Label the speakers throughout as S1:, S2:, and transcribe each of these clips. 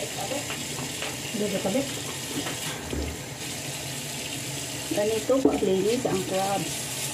S1: Tabi.
S2: Ganito paglinis ang crabs.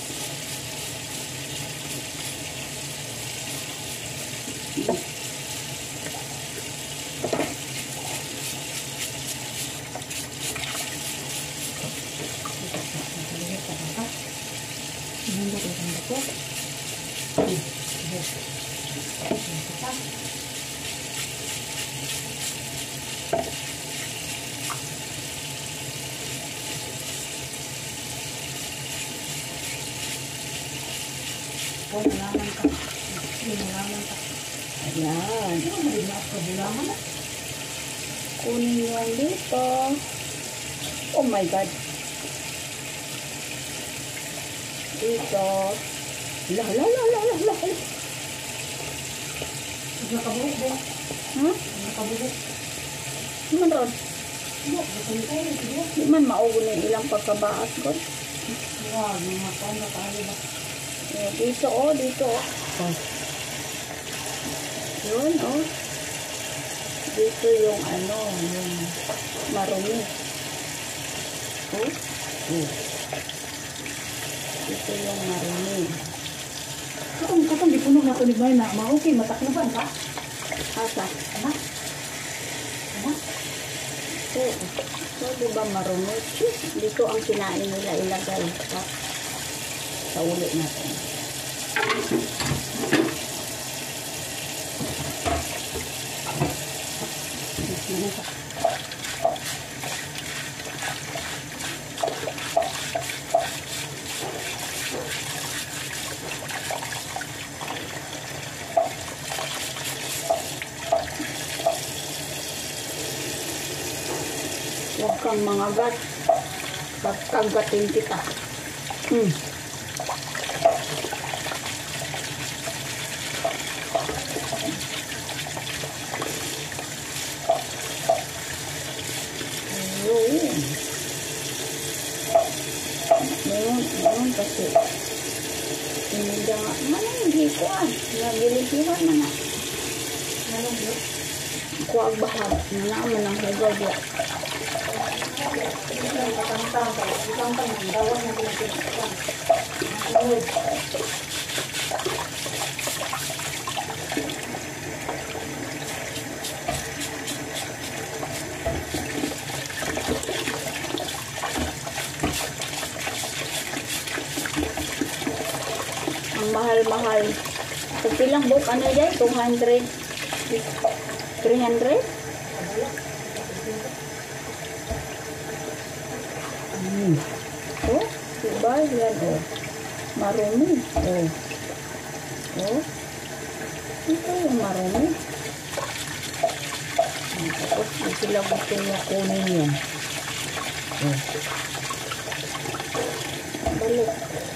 S2: Ayan. Kunin nyo ang dito. Oh my God. Dito. La.
S1: Nakabuhok ba?
S2: Ha?
S1: Nakabuhok.
S2: Di man ron. Di man maugo na ilang pagkabaas ko.
S1: Wow, mga panda tayo ba?
S2: Dito dito. Oh. Yun, dito yung yung marumi. Dito yung marumi.
S1: Katong di puno na ito ni Bay na okay, mataknaban ka?
S2: Asa?
S1: Ano?
S2: So, diba marumi? Dito ang kinain nila ilagay sa ulit natin. Huwag kang mangagat. Pagkagatin kita. Meron kasi hindi nga mana hindi ko nabilisihan mana kuwag bahag nalaman ng hugaw diya mahal. Pag pilang book, ano yan? 200? 300? Oh, diba? Yan, marumi. Ito yung marumi. Tapos, sila gusto niya kunin yan. Balik.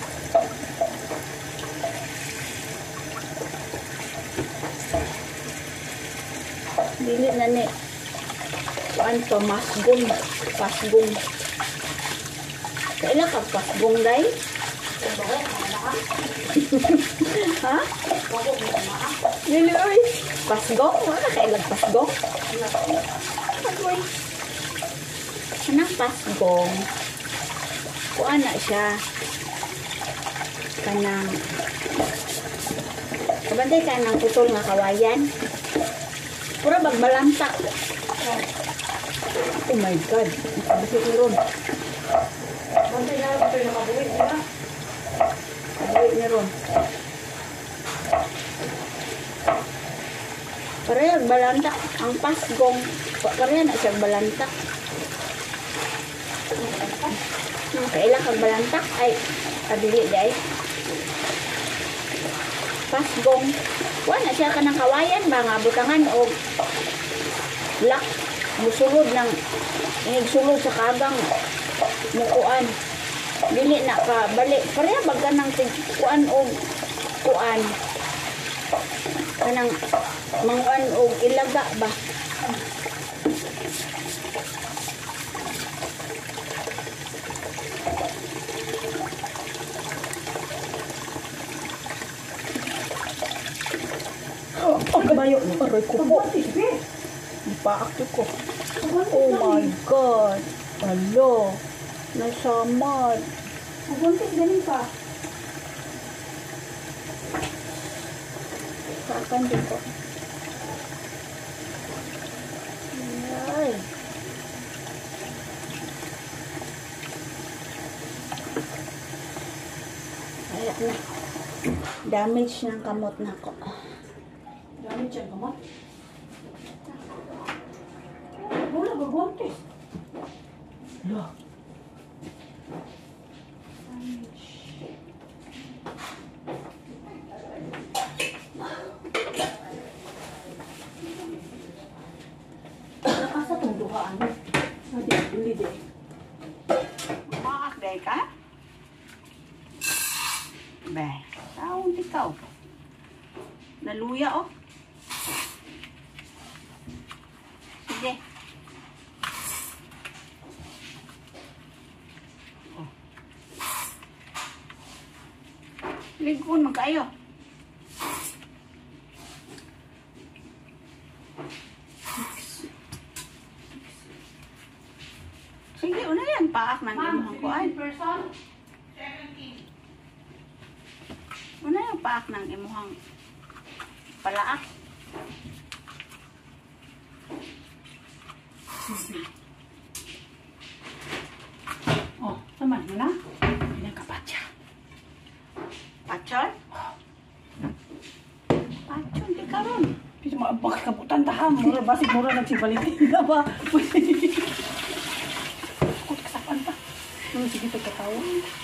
S2: Dili na ni pasgong. Kailan ka pasgong day? Ha? Dili oy. Pasgong? Wala kailan pasgong? Agoy. Anang pasgong? Kuan na siya. Kanang kabantay ka ng putol nga kawayan. Pura bagbalanta. Oh my God. Nakabusik ni Ron.
S1: Bantay na ito yung nakabuhik nila.
S2: Nakabuhik ni Ron. Pareha balanta. Ang pasgong. Pareha na siya balanta. Kailan kang balanta? Ay, kadili day. Pasgong. Wala siya ka ng kawayan ba nga butangan o lak musulod ng inigsulod sa kagang mukuan dili na ka balik pareha baga ng kuan o kuan kanang manguan o ilaga ba
S1: Kabayo.
S2: aray ko po.
S3: Ipaakto ko.
S1: Maguntis
S2: Oh
S1: lang
S2: my
S1: eh.
S2: God. Alo. Nasamad.
S1: Maguntis ganin pa.
S2: Kakan din ko. Ay. Ayan na. Damage ng kamot na ko.
S1: Gamit siya kamot. Wala maguntis.
S3: Lo.
S1: Nakasa tong duhaan. Sabi, dili di.
S3: Maakday ka? Be, taon ikaw. Naluya oh. Sige. Oh. Ligon mo kayo. Sige, una yan. Paak ng imuhang kuan.
S1: person.
S3: Una yung paak ng imuhang palaak.
S1: Oh, naman mo na.
S3: Pinagkapatya. Patyon? Patyon, di ka ron.
S1: Kasi mga kaputan taham. Mura, basig mura nagsibalitin na ba? Kut ka sa panta. Sige, pagkatawa.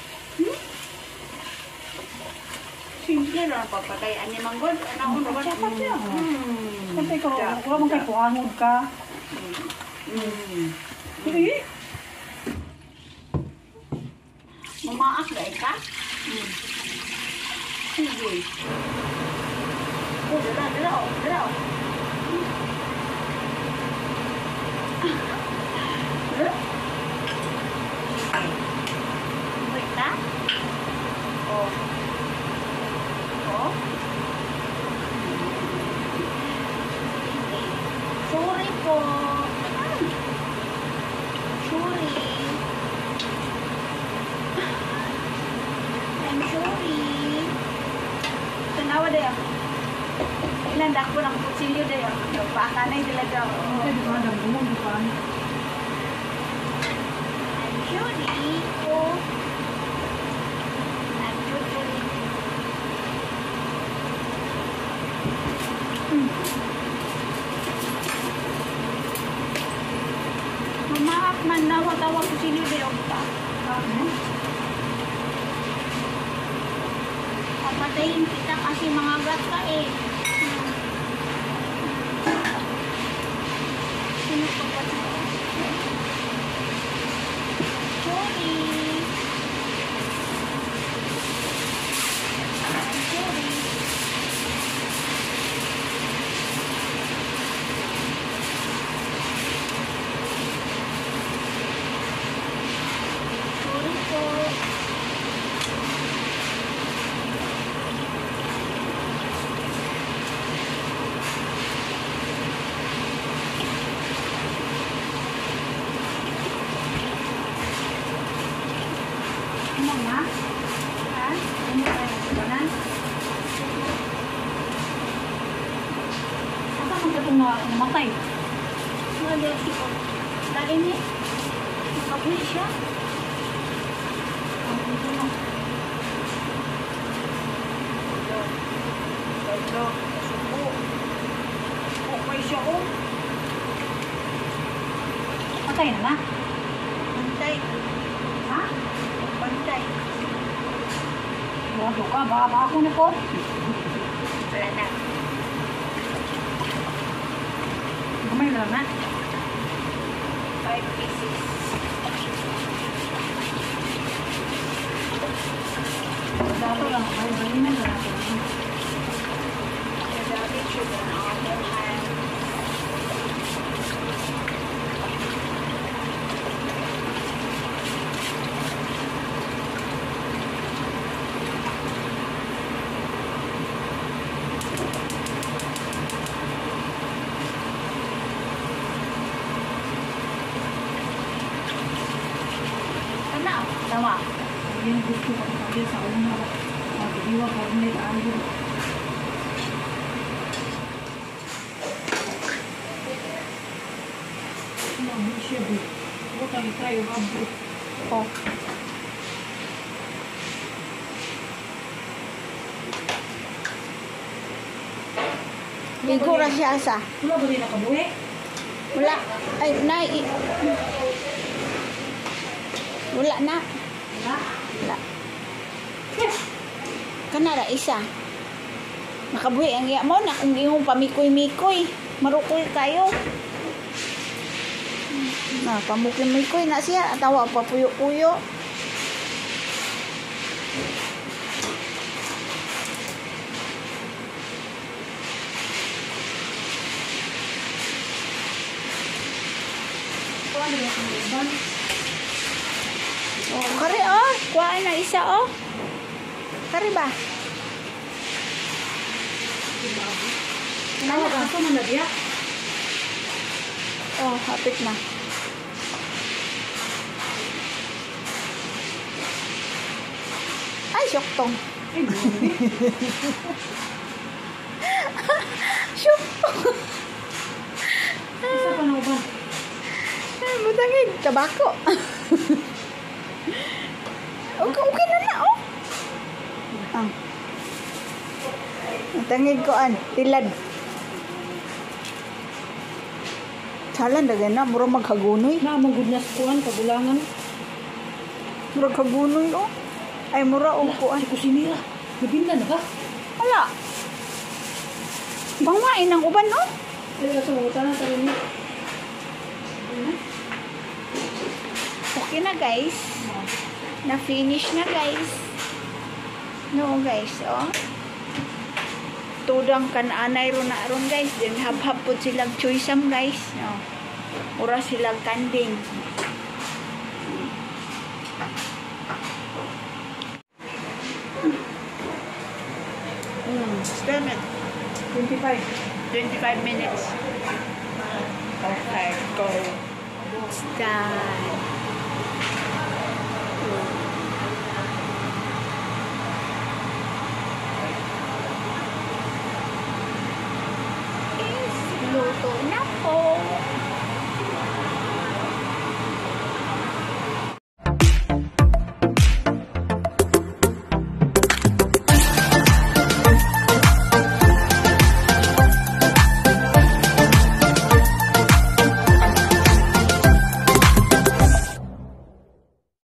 S3: Simple lang pagpatayan ni Manggod. Ano ko naman?
S1: Patya. Kasi ko, wala mong kayo puangod ka. Eh,
S3: Mumaak na ka? Sige. Oh, dala, oh. Wait na? Oh. Oh. Sorry po. Sorry. I'm sorry. Tanawa dayo. Ilan dako ng kutsilyo dayo. Pakanay talaga.
S1: di ba, damumong, di ba?
S3: I'm sorry. Oh. I'm so sorry. Mamaak man nawa-tawa kutsilyo dayo. Papatayin kita kasi mga gata eh. Sino pa ba ito? Sorry. Sorry. Sorry po. Ano nga? Ha? Ano ba na?
S1: Asa kung itong namatay?
S3: Wala siya. Dali niya. Nakabuhi siya.
S1: Ang ito na.
S3: Dalo. Subo. Okay siya oh.
S1: Patay na na.
S3: Bantay.
S1: Ha?
S3: Bantay.
S1: Wado ka, baka ako na ko.
S3: Wala na.
S1: Gamay na lang na.
S3: 5 pieces.
S1: Dato lang, bali na lang.
S3: Madami sugar na ako.
S2: Tama.
S1: Yan gusto ko kaya sa una. Magdiwa ko na ayo. Mami siya bu. Bukan tayo abu.
S2: Oh. Ligo ra siya sa.
S1: Wala ba rin nakabuhi?
S2: Wala. Ay, wala na.
S1: Wala.
S2: Wala. Kanara isa. Nakabuhi ang iya mo na kung iyong pamikoy-mikoy. Marukoy kayo. Na, pamukimikoy na siya. Tawa pa puyo-puyo.
S1: Ano ba ang iban?
S2: Oh, kare oh. Kuhaan na isa oh. Kare ba?
S1: Ano ba ako man na diya?
S2: Oh, hapit na. Ay, syoktong.
S1: Ay, mami.
S2: Syoktong.
S1: Isa pa na ba?
S2: Ay, butangin. Tabako. Okay na na, oh. Ah. Tangig ko an, tilad. Salan dagan na, mura maghagunoy.
S1: Na magudnas kuan kabulangan.
S2: Mura kagunoy, oh. Ay, mura o kuan.
S1: Si kusinira. Nabinda na ba?
S2: Wala. Bangwain ang uban, oh.
S1: Ay, sa mga tanah sa rin.
S2: Okay na, guys. Na-finish na, guys. No, guys, oh. Tudang kananay ron na ron, guys. Then, hab-hab po silang choysam, guys. No. Mura silang kanding. Spell it.
S1: 25.
S2: 25 minutes. Okay, go. It's done. Luto